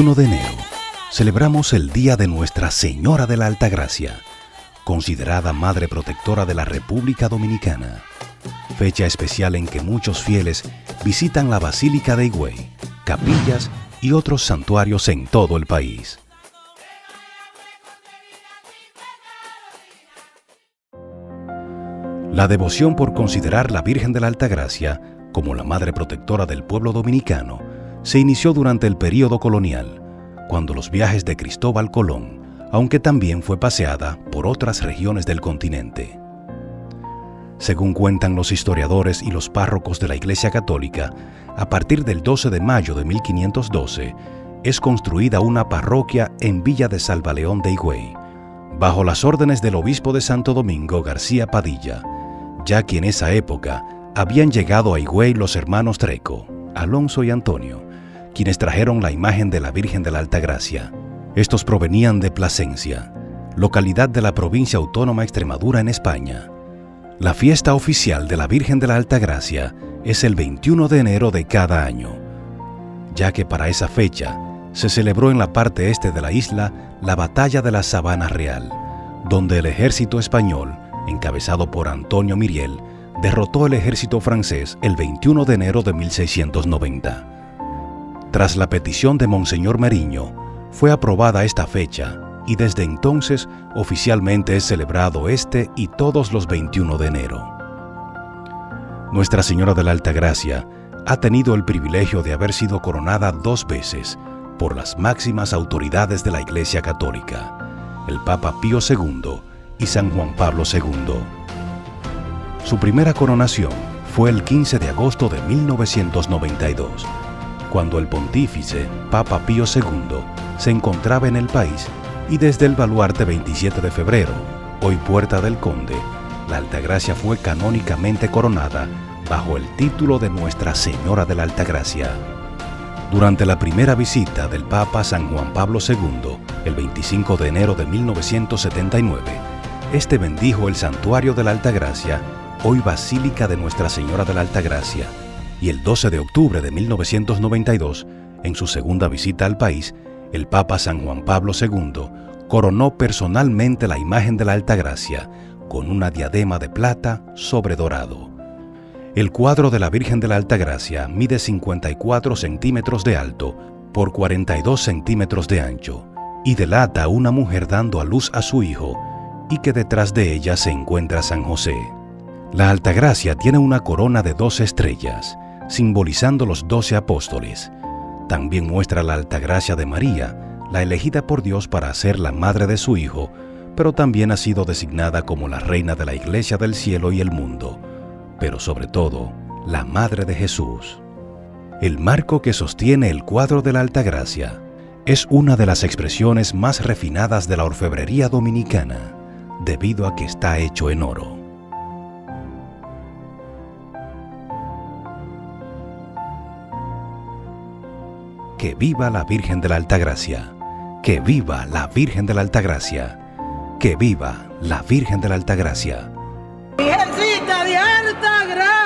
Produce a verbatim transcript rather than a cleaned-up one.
veintiuno de enero celebramos el Día de Nuestra Señora de la Altagracia, considerada Madre Protectora de la República Dominicana. Fecha especial en que muchos fieles visitan la Basílica de Higüey, capillas y otros santuarios en todo el país. La devoción por considerar la Virgen de la Altagracia como la Madre Protectora del pueblo dominicano se inició durante el período colonial, cuando los viajes de Cristóbal Colón, aunque también fue paseada por otras regiones del continente. Según cuentan los historiadores y los párrocos de la Iglesia Católica, a partir del doce de mayo de mil quinientos doce es construida una parroquia en Villa de Salvaleón de Higüey, bajo las órdenes del obispo de Santo Domingo, García Padilla, ya que en esa época habían llegado a Higüey los hermanos Treco, Alonso y Antonio, quienes trajeron la imagen de la Virgen de la Altagracia. Estos provenían de Plasencia, localidad de la provincia autónoma Extremadura en España. La fiesta oficial de la Virgen de la Altagracia es el veintiuno de enero de cada año, ya que para esa fecha se celebró en la parte este de la isla la Batalla de la Sabana Real, donde el ejército español, encabezado por Antonio Miriel, derrotó el ejército francés el veintiuno de enero de mil seiscientos noventa. Tras la petición de Monseñor Meriño, fue aprobada esta fecha y desde entonces oficialmente es celebrado este y todos los veintiuno de enero. Nuestra Señora de la Altagracia ha tenido el privilegio de haber sido coronada dos veces por las máximas autoridades de la Iglesia Católica, el Papa Pío segundo y San Juan Pablo segundo. Su primera coronación fue el quince de agosto de mil novecientos noventa y dos, cuando el pontífice Papa Pío segundo se encontraba en el país, y desde el baluarte veintisiete de febrero, hoy Puerta del Conde, la Altagracia fue canónicamente coronada bajo el título de Nuestra Señora de la Altagracia. Durante la primera visita del Papa San Juan Pablo segundo, el veinticinco de enero de mil novecientos setenta y nueve, este bendijo el santuario de la Altagracia, hoy Basílica de Nuestra Señora de la Altagracia, y el doce de octubre de mil novecientos noventa y dos, en su segunda visita al país, el Papa San Juan Pablo segundo coronó personalmente la imagen de la Altagracia con una diadema de plata sobre dorado. El cuadro de la Virgen de la Altagracia mide cincuenta y cuatro centímetros de alto por cuarenta y dos centímetros de ancho y delata a una mujer dando a luz a su hijo y que detrás de ella se encuentra San José. La Altagracia tiene una corona de doce estrellas, simbolizando los doce apóstoles. También muestra la Altagracia de María, la elegida por Dios para ser la madre de su Hijo, pero también ha sido designada como la reina de la Iglesia del cielo y el mundo, pero sobre todo, la Madre de Jesús. El marco que sostiene el cuadro de la Altagracia es una de las expresiones más refinadas de la orfebrería dominicana, debido a que está hecho en oro. ¡Que viva la Virgen de la Altagracia! ¡Que viva la Virgen de la Altagracia! ¡Que viva la Virgen de la Altagracia! Virgencita de Altagracia.